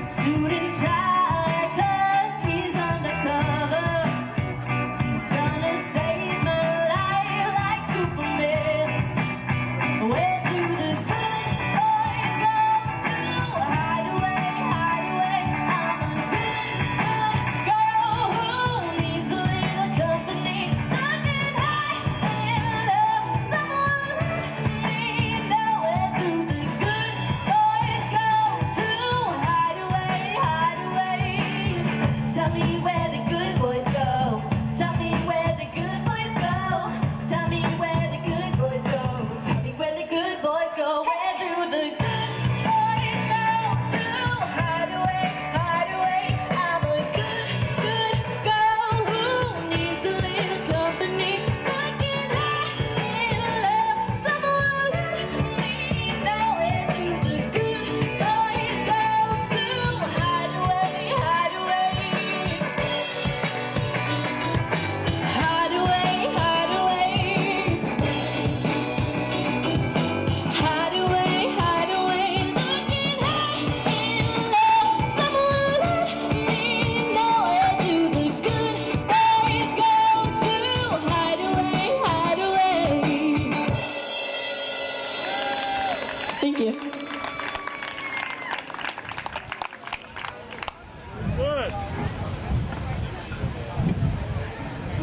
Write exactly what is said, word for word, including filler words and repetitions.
Suit and tie, 'cause he's undercover. He's gonna save my life like Superman. Where do the good boys go to hide away, hide away? I'm a good, good girl who needs a little company. I can hide and love someone like me. Now where do the good boys go to hide away, hide away? Tell me where the good boys go. Tell me where the good boys go. Tell me where the good boys go. Tell me where the good boys go. Where do the good boys go to hide away, hide away? I'm a good, good girl who needs a little company. I can hide and love someone like me. Now where do the good boys go to hide away, hide away? Hide away, hide away. Hide away, hide away. Thank you.